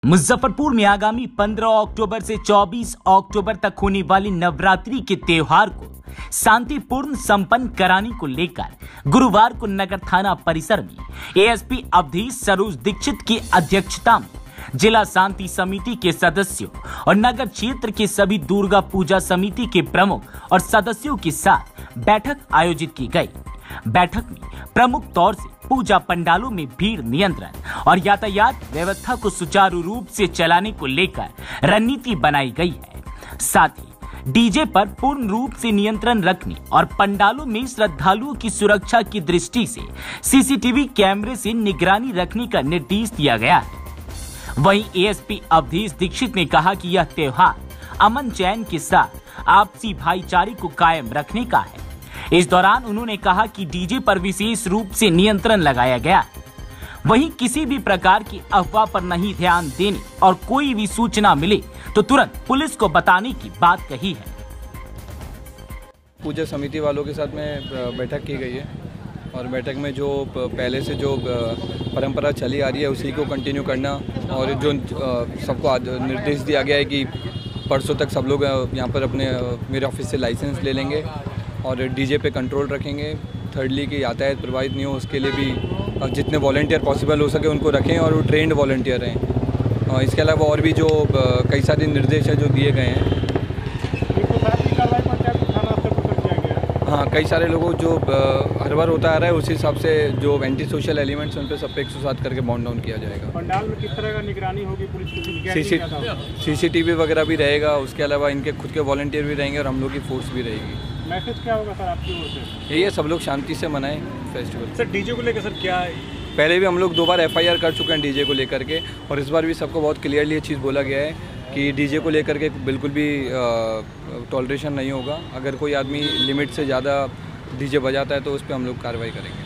मुजफ्फरपुर में आगामी 15 अक्टूबर से 24 अक्टूबर तक होने वाली नवरात्रि के त्योहार को शांतिपूर्ण संपन्न कराने को लेकर गुरुवार को नगर थाना परिसर में एएसपी अवधेश सरोज दीक्षित की अध्यक्षता में जिला शांति समिति के सदस्यों और नगर क्षेत्र के सभी दुर्गा पूजा समिति के प्रमुख और सदस्यों के साथ बैठक आयोजित की गई। बैठक में प्रमुख तौर से पूजा पंडालों में भीड़ नियंत्रण और यातायात व्यवस्था को सुचारू रूप से चलाने को लेकर रणनीति बनाई गई है। साथ ही डीजे पर पूर्ण रूप से नियंत्रण रखने और पंडालों में श्रद्धालुओं की सुरक्षा की दृष्टि से सीसीटीवी कैमरे से निगरानी रखने का निर्देश दिया गया है। वहीं एएसपी अवधेश दीक्षित ने कहा कि यह त्योहार अमन चैन के साथ आपसी भाईचारे को कायम रखने का है। इस दौरान उन्होंने कहा कि डीजे पर विशेष रूप से नियंत्रण लगाया गया है। वहीं किसी भी प्रकार की अफवाह पर नहीं ध्यान देने और कोई भी सूचना मिले तो तुरंत पुलिस को बताने की बात कही है। पूजा समिति वालों के साथ में बैठक की गई है और बैठक में जो पहले से जो परंपरा चली आ रही है उसी को कंटिन्यू करना और जो सबको निर्देश दिया गया है कि परसों तक सब लोग यहाँ पर अपने मेरे ऑफिस से लाइसेंस ले लेंगे और डीजे पे कंट्रोल रखेंगे। थर्डली कि यातायात प्रभावित नहीं हो उसके लिए भी जितने वॉलंटियर पॉसिबल हो सके उनको रखें और वो ट्रेंड वॉलंटियर रहें। इसके अलावा और भी जो कई सारे निर्देश हैं जो दिए गए हैं। हाँ, कई सारे लोगों जो हर बार होता आ रहा है उसी हिसाब से जो एंटी सोशल एलिमेंट्स उन पर सब पे 107 करके बाउंड डाउन किया जाएगा। पंडाल में किस तरह का निगरानी होगी पुलिस की? सीसीटीवी वगैरह भी रहेगा। उसके अलावा इनके खुद के वॉलंटियर भी रहेंगे और हम लोग की फोर्स भी रहेगी। मैसेज क्या होगा सर आपकी ओर से? यही है, सब लोग शांति से मनाएं फेस्टिवल। सर डीजे को लेकर सर क्या है? पहले भी हम लोग 2 बार एफआईआर कर चुके हैं डीजे को लेकर के और इस बार भी सबको बहुत क्लियरली ये चीज़ बोला गया है कि डीजे को लेकर के बिल्कुल भी टॉलरेशन नहीं होगा। अगर कोई आदमी लिमिट से ज़्यादा डीजे बजाता है तो उस पर हम लोग कार्रवाई करेंगे।